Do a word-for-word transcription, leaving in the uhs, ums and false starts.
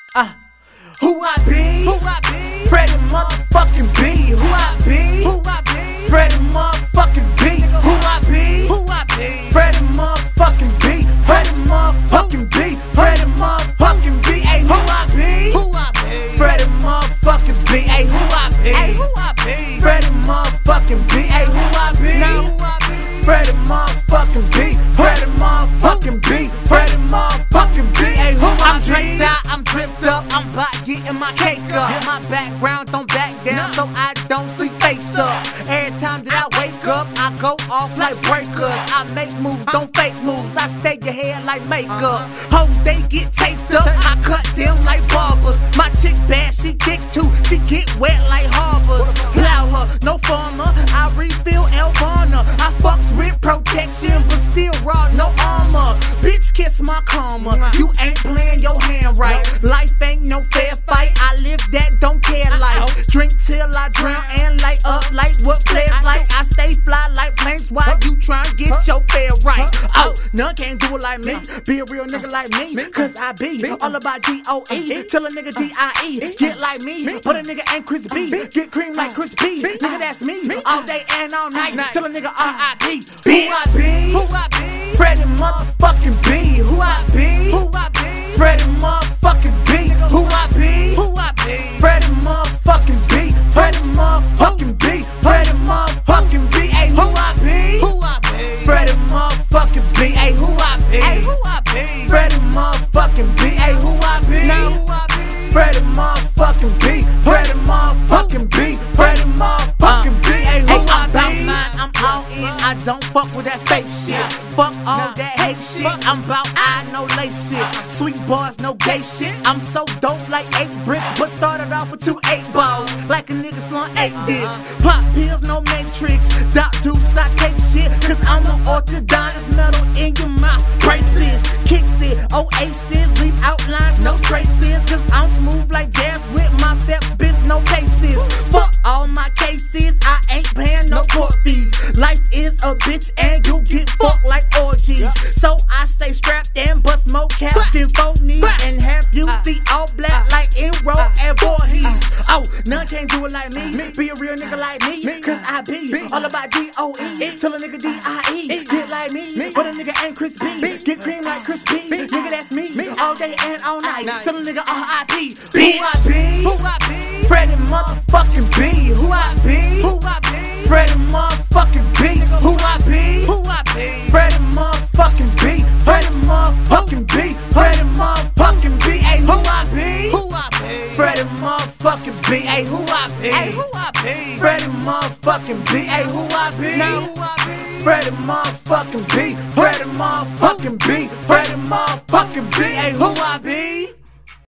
Uh, who I be? Who I be? Freddie motherfucking B. Who I be? Who I be? Freddie motherfucking B. Who I be? Who I be? Freddie motherfucking B. Freddie motherfucking B. Freddie motherfucking B. Ay, who I be? Who I be? Freddie motherfucking B. Ay, who I be? Ay, who I be? Freddie motherfucking B. Ay, who I be? Now who I be? Freddie motherfucking B. Freddie motherfucking B. Freddie motherfucking B. Ay, who I I'm be? dripped out, I'm dripped up, I'm about getting my cake up. My background don't back down, so I don't sleep face up. Every time that I wake up, I go off like breakers. I make moves, don't fake moves. I stay your hair like makeup. Hoes, they get taped up, I cut them like barbers. My chick bad, she thick too, she get wet like harbors. Plow her, no farmer, I refill Elvana. I fucks with protection, but still raw, no armor. Bitch, kiss my karma, you ain't playing your hand right. Life ain't no fair fight, I live that, don't care life. Drink till I drown and light up like what players like. I stay fly like planes while you tryna get your fare right. Oh, none can't do it like me, be a real nigga like me, cause I be all about D O E. Tell a nigga D I E, get like me, but a nigga ain't Chris B. Get cream like Chris B, nigga that's me, all day and all night. Tell a nigga R I P. Who I be? Who I be? Freddie motherfucking B. Who I be? Who I be? Freddie motherfucking B. Who I be? Who I be? Freddie motherfucking B. Freddie motherfucking B. Freddie motherfucking B. Ay, who I be? Who I be? Freddie motherfucking B. Ay, who I be? Ay, who I be? Freddie motherfucking B. Ay, who I be? Now who I be? Freddie motherfucking B. Freddie motherfucking B. Freddie motherfucking B. Ay, who I I'm about be? mine, I'm all in, I don't fuck with that fake shit. Fuck all that hate shit, I'm about I no lace it. Sweet bars, no gay shit. I'm so dope like eight bricks, but started off with two eight balls, like a nigga slung eight dicks. Pop pills, no matrix. Doc dukes, I take shit, cause I'm an orthodontist. Metal in your mouth, braces, kicks it, oasis, leave outlines, no traces. Cause I'm smooth like jazz with my steps, bitch, no cases. Fuck all my cases, I ain't paying no court fees. Life is a bitch and you get fucked like orgies. So I stay strapped and bust more caps than four knees, and have you see all black like Enro and Voorhees. Oh, none can't do it like me, be a real nigga like me, cause I be all about D O E. Tell a nigga D I E, get like me, but a nigga ain't Chris B. Get cream like Chris B, nigga that's me, all day and all night. Tell a nigga R I P. Who I be? Who I be? Freddie motherfucking B. Who I be? Who I be? Freddie motherfucking B. Who I be? Who I be? Freddie motherfucking B. Freddie motherfucking B. Freddie motherfucking B. Ay, who I be? Who I be? Freddie motherfucking B. Ay, who I be? Ay, who I be? Freddie motherfucking B. Ay, who I be? Now who I be? Freddie motherfucking B. Freddie motherfucking B. Freddie motherfucking B. Ay, who I be?